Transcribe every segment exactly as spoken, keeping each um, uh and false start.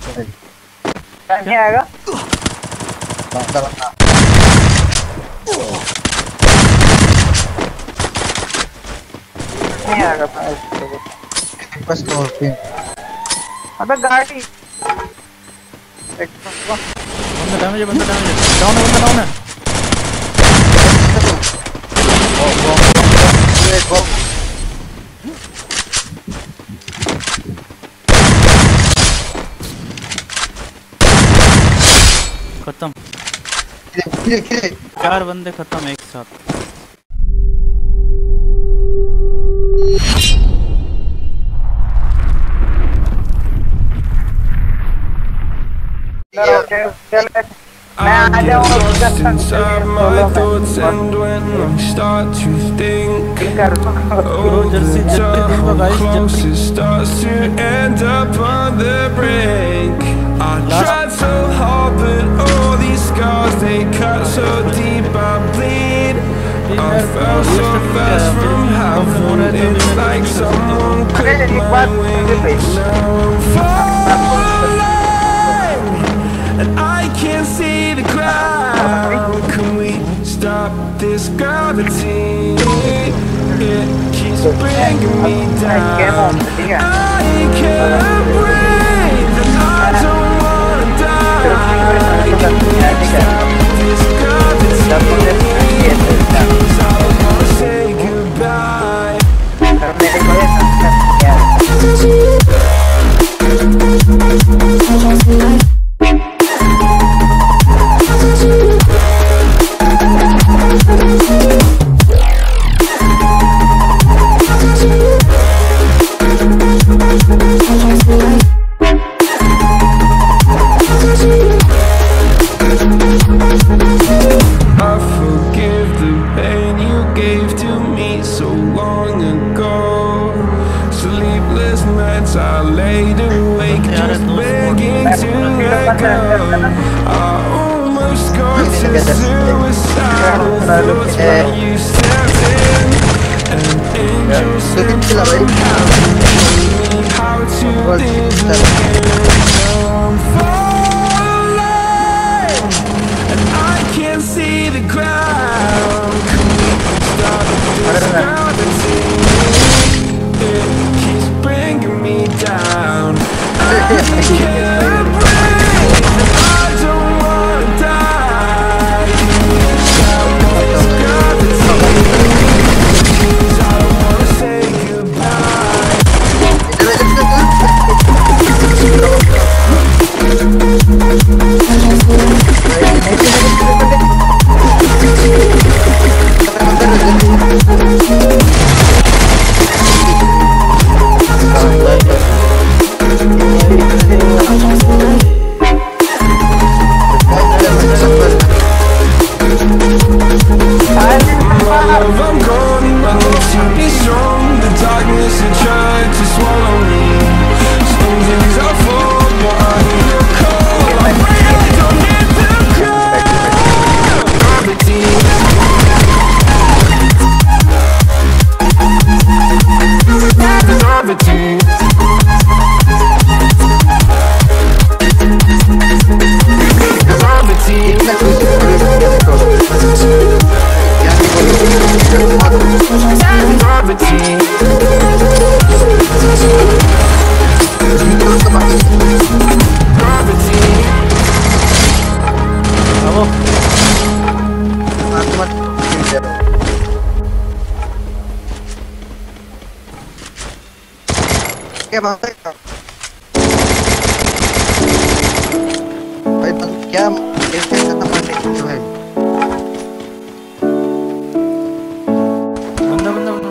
नहीं आएगा बंदा बंदा नहीं आएगा बस स्कॉर्पियन अबे गाड़ी एक बंदा डैमेज है बंदा डैमेज है डाउन है बंदा डाउन है खत्म चार बंदे खत्म एक साथ I get lost inside my thoughts, and when I start to think, oh, the time close, it starts to end up on the brink. I tried so hard, but all these scars, they cut so deep, I bleed. I fell so fast from heaven, it's like someone clipped my wings. Now I'm falling, and I can't see the ground. Can we stop this gravity? It keeps bringing me down. I can't breathe, and I don't wanna die. Can we stop this gravity? 'Cause I don't wanna say goodbye. I laid awake just begging to let go. I almost got to suicidal thoughts when you stepped in. An angel sent from heaven, told me how to live again. Now I'm falling, and I can't see the ground. Can we stop this gravity? It keeps bringing me down. I can't breathe, and I don't wanna die. Stop this gravity, 'cause I don't wanna say goodbye. I'm gone, I need to be strong. The darkness had tried to swallow me. Some days I fall, but I feel cold. I really don't need to cry. Gravity, gravity. क्या बात है भाई क्या कैसे इतना मारने की भाई बंदा बंदा बंदा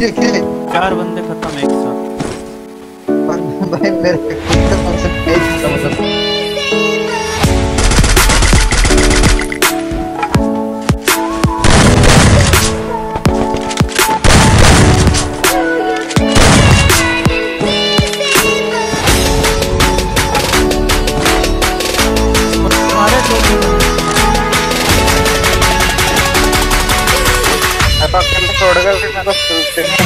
किले किले चार बंदे खत्म एक साथ। भाई मेरे कसम से एक मतलब छोड़ कर फिर मेरे को सोचते नहीं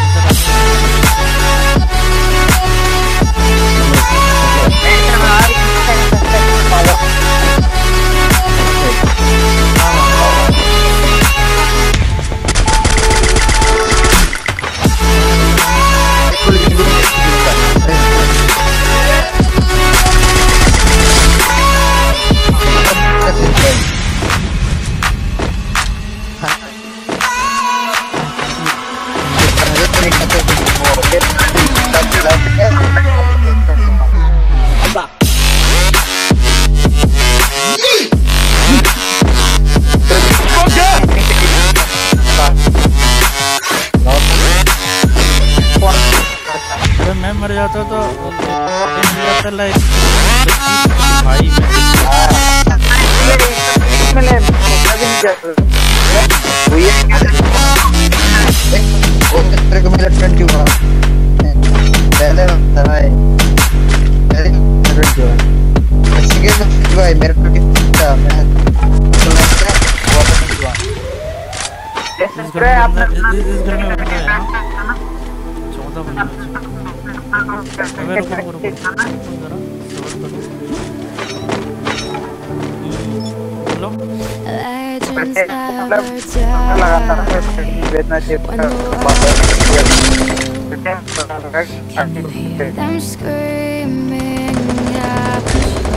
मैं मर जाता तो लाइक भाई को मिला ट्वेंटी वन पहले भाई भाई मेरे को कितना मैं इस घर में बंदा- इस इस घर में बंदा है ना चौदह बंदा है। अबे रुको रुको रुको जरा सबर करो। हेलो लगातार बेचना चाहिए them screaming out.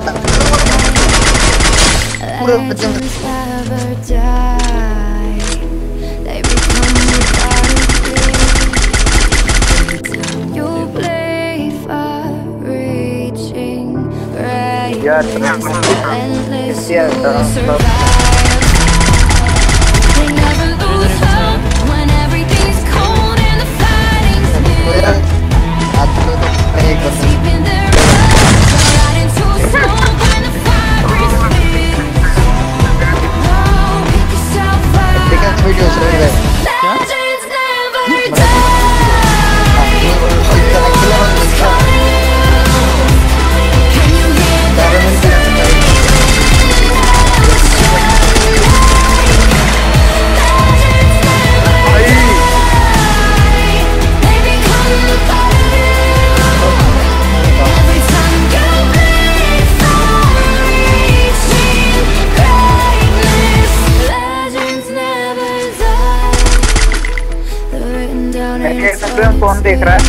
Legends never die. They become the battlefield. You play far reaching great. Endless you survive. They never lose hope when everything's cold and the fighting's new. Deep in their blood, right into a smoke when the fire is filled. No, pick yourself up. Legends never die. Can you hear that sound? They become the battlefield. Every time you bleed from reaching greatness, legends never die. They're written down in कौन देख रहा है?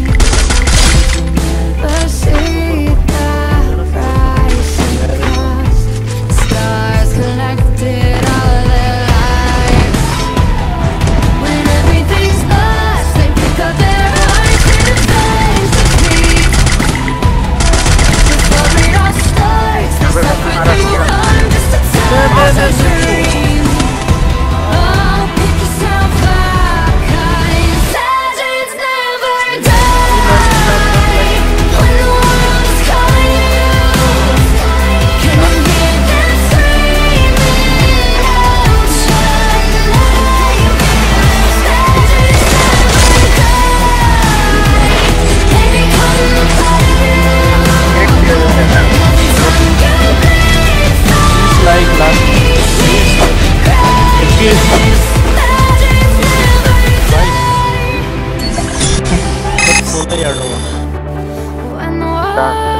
the sea that rising cost. Stars collected all their lives. When everything's lost, they pick up their hearts and defend defeat. Before it all starts, they suffer through harm just to tell us a dream. Oh, pick yourself up, 'cause legends never die. When the world's calling you, can you hear them screaming out your name? Legends never die. They become the battlefield. Every time you bleed from like last greatness, legends never die. सोलह yard होगा। When the world